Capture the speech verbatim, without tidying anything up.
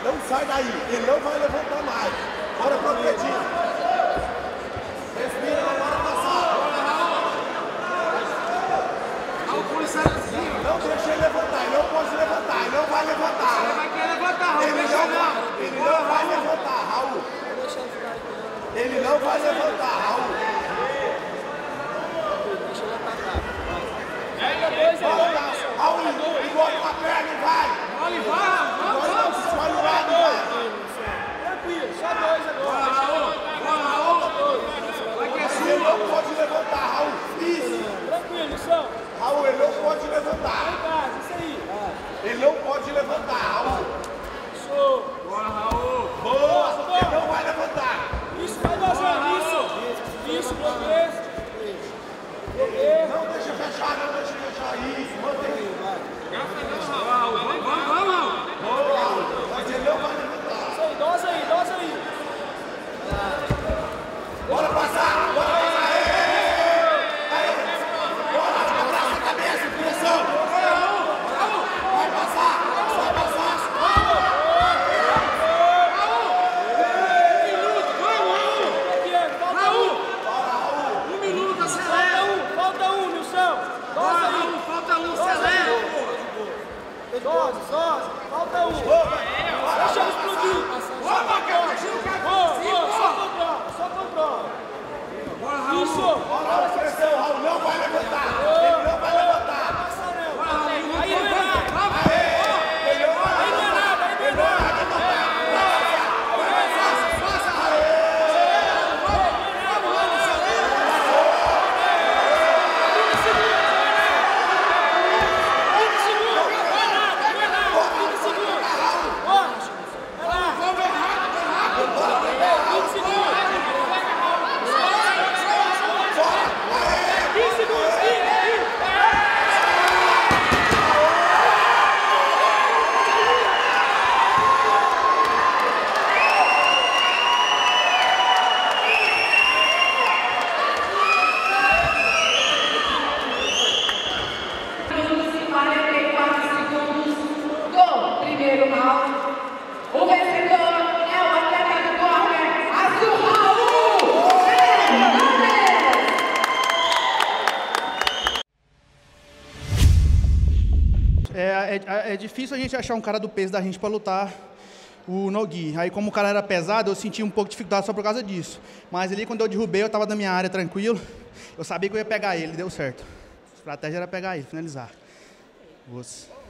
Não sai daí. Ele não vai levantar mais. Bora progredir. Respira, não bora passar. Não deixa ele levantar. Ele não pode levantar. Ele não vai levantar. Ele vai querer levantar, Raul. Ele não vai, ele não vai levantar, Raul. Ele não vai levantar, Raul. Raul, engole uma perna e vai. Vai, vai, Engole não, se escolhe o lado, vai. tranquilo, só dois agora. Raul, Raul. Ele não pode levantar, Raul. Isso. Tranquilo, São. Raul, ele não pode levantar. Isso aí. Ele não pode levantar, Raul. Show. Bora, Raul. Boa. Ele não vai levantar. Isso, vai vazando, isso. Isso, bloqueio. Bloqueio. Não deixa fechar, não deixa fechar. Isso, mantém. Vamos, vamos, vamos. Boa, Raul. Mas ele não vai levantar. Isso aí, dosa aí, dosa aí. Bora passar, bora passar. Ei, ei, ei. Bora, abraça a cabeça, pressão. Vai passar, vai passar. Um minuto, acelera. Falta um, Nilson. Dosa aí. Falta um, acelera. Doze, doze. Falta um. Deixa ele explodir. Boa, boa, só controla, só controla. Isso. Bora, pressão, Raul, não vai levantar. Ele não vai levantar. Aí não é nada. Ele não vai Aí não é nada, aí não é nada. É, é, é difícil a gente achar um cara do peso da gente para lutar o no-gi. Aí como o cara era pesado, eu senti um pouco de dificuldade só por causa disso. Mas ali quando eu derrubei, eu estava na minha área tranquilo. Eu sabia que eu ia pegar ele, deu certo. A estratégia era pegar ele, finalizar. Você.